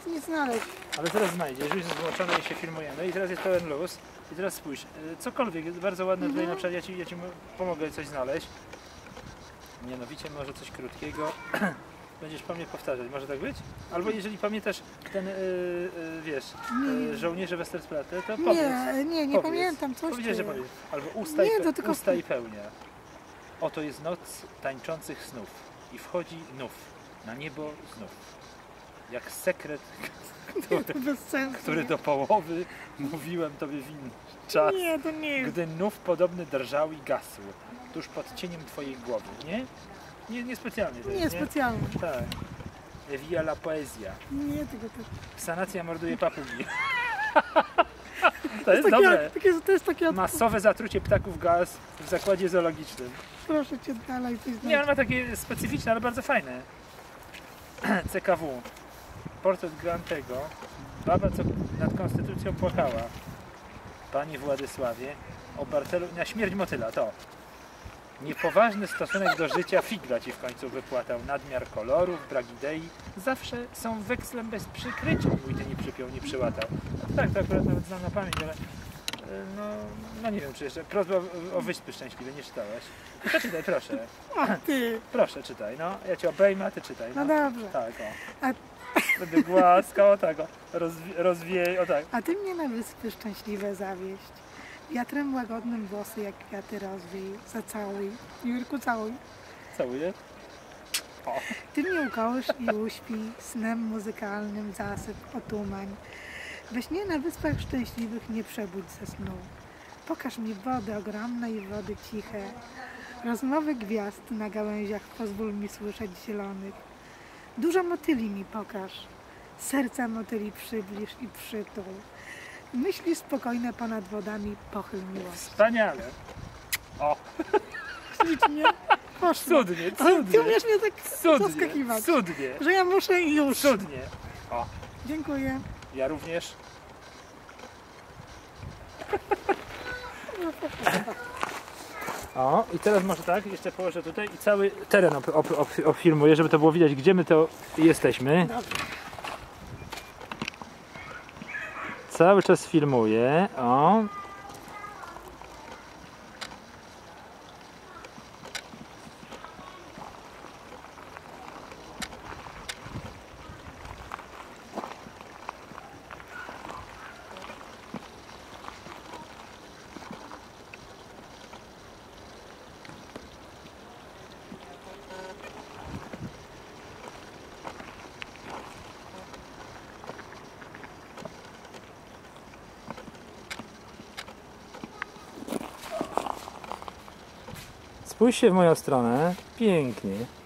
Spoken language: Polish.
nic znaleźć. Ale zaraz znajdziesz, już jest włączone i się filmujemy i teraz jest pełen luz. I teraz spójrz, cokolwiek, jest bardzo ładne tutaj, na przykład ja ci pomogę coś znaleźć. Mianowicie może coś krótkiego. Będziesz po mnie powtarzać, może tak być? Albo jeżeli pamiętasz ten, wiesz, żołnierze Westerplatte, to powiedz. Nie pamiętam, coś Powiedzieć, że ty. powiedz. Albo tylko usta i pełnia. Oto jest noc tańczących snów i wchodzi nów na niebo znów. Jak sekret, który do połowy mówiłem tobie winny czas. Nie, to nie jest. Gdy nów podobny drżał i gasł, tuż pod cieniem twojej głowy, nie? Nie specjalnie to jest, Nie specjalnie. Tak. Via la poezja. Nie, tylko tak. Sanacja morduje papugi. To jest dobre. To jest takie... Masowe zatrucie ptaków gaz w zakładzie zoologicznym. Proszę cię dalej coś znać. Nie, on ma takie specyficzne, ale bardzo fajne. CKW. Portret Grantego. Baba, co nad konstytucją płakała. Panie Władysławie, o Bartelu... Na śmierć motyla, to. Niepoważny stosunek do życia figla ci w końcu wypłatał. Nadmiar kolorów, brak idei. Zawsze są wekslem bez przykrycia. Mój ty nie przypiął, nie przyłatał. Tak, to akurat nawet znam na pamięć, ale... No nie wiem, czy jeszcze... Prośba o Wyspy Szczęśliwe, nie czytałeś? Przeczytaj, proszę. O, ty. Proszę, czytaj, no. Ja cię obejmę, a ty czytaj. No dobrze. Tak, o. Będę głaskał, o tak, o. Rozwiej, o tak. A ty mnie na Wyspy Szczęśliwe zawieść. Wiatrem łagodnym włosy jak kwiaty rozwiej. Zacałuj. Jurku, całuj. Całuję. O. Ty mnie ukołysz i uśpi. Snem muzykalnym zasyp otumań. We śnie na Wyspach Szczęśliwych nie przebudź ze snu. Pokaż mi wody ogromne i wody ciche. Rozmowy gwiazd na gałęziach pozwól mi słyszeć zielonych. Dużo motyli mi pokaż. Serca motyli przybliż i przytul. Myśli spokojne ponad wodami pochyl miłość. Wspaniale. O. Ślicznie. Poszło. Cudnie, Ale cudnie. ty umiesz mnie tak zaskakiwać. Cudnie. Że ja muszę już. Cudnie. O. Dziękuję. Ja również. O, i teraz może tak, jeszcze położę tutaj i cały teren ofilmuję, żeby to było widać, gdzie my to jesteśmy. Dobrze. Cały czas filmuję, o. Spójrz się w moją stronę. Pięknie.